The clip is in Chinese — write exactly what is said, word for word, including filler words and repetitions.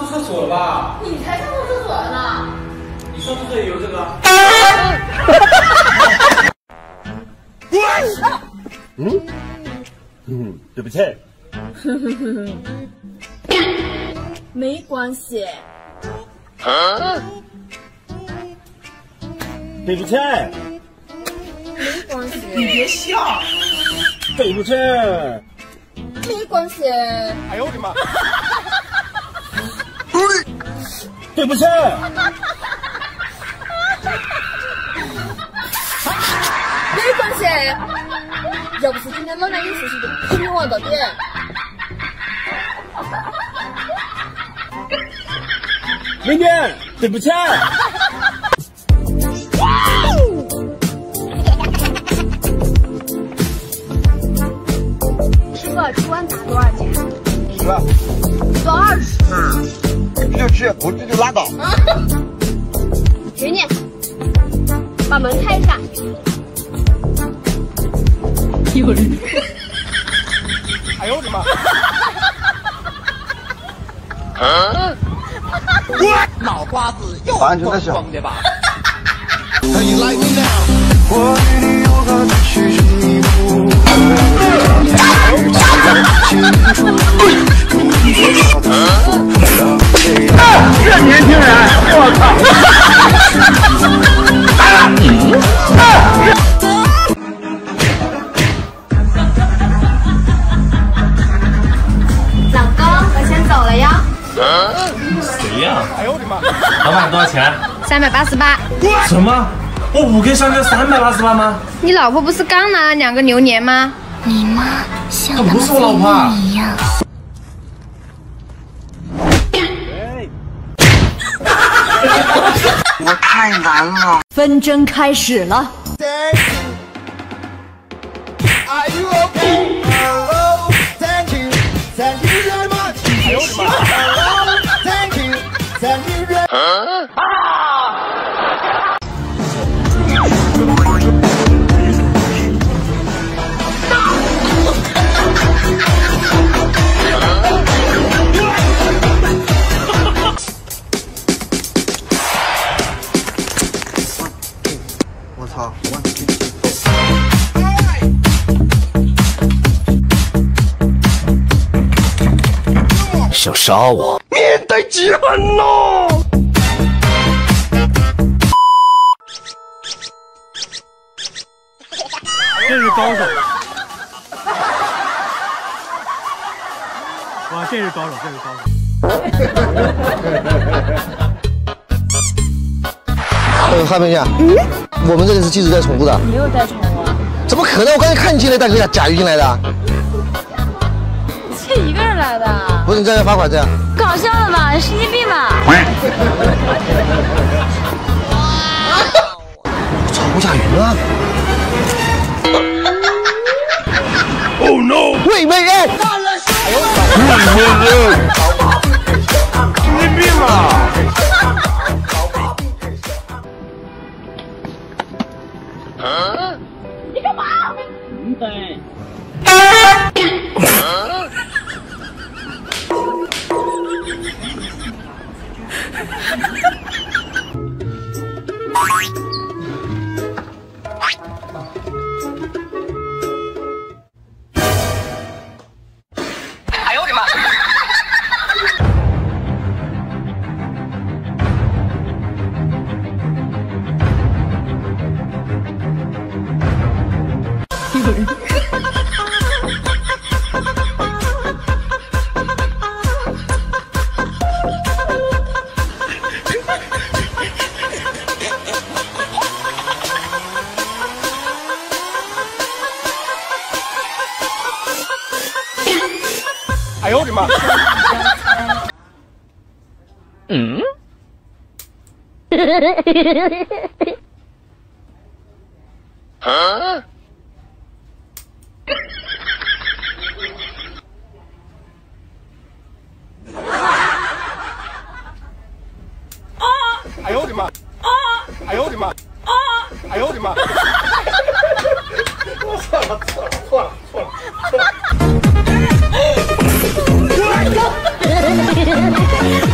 厕所了吧？ 你才上过厕所呢。 你上厕所也有这个？ 嗯嗯，对不起。 没关系。 啊？对不起。 没关系。 你别笑。 对不起。 没关系。 哎呦我的妈！对不起。 没关系。要不是今天老娘有事情，就陪你玩到底。 明天，对不起。 师傅，吃碗大多少钱？ 十万。 多少吃嘛？ 吃就吃，不吃就拉倒。 给你，把门开上。有人。 哎呦我的妈！ 啊！ 脑瓜子又安全的小的吧？ 我与你有何子虚实迷雾？ 这年轻人，我操！ 老公，我先走了呀。 谁呀？ 哎呦我的妈！ 老板多少钱？ 三百八十八。 什么？我五根香蕉三百八十八吗？ 你老婆不是刚拿了两个榴莲吗？ 你妈像她不是我老婆啊一样。 我太难了。 纷争开始了。 Are you okay? Oh, thank you, thank you very much. 哎呦我的妈 ！Oh, thank you, thank you very much. 我操！ 想杀我？ 面对极恨喽！ 这是高手！哇，这是高手，这是高手！ 呃，哈梅呀，嗯，我们这里是禁止带宠物的。 没有带宠物啊？ 怎么可能？我刚才看你进来带个甲鱼进来的。 是一个人来的。 不是你在这罚款这样？ 搞笑的吧？神经病吧？ 操，吴甲鱼呢 Oh no！ 喂喂哎！ 神经病啊！啊！ 你干嘛？ 对。 哎呦我的妈！ 哎呦我的妈！ 嗯？ 啊！ 哎呦我的妈！哎呦我的妈！哎呦我的妈！我错了错了错了错了错了！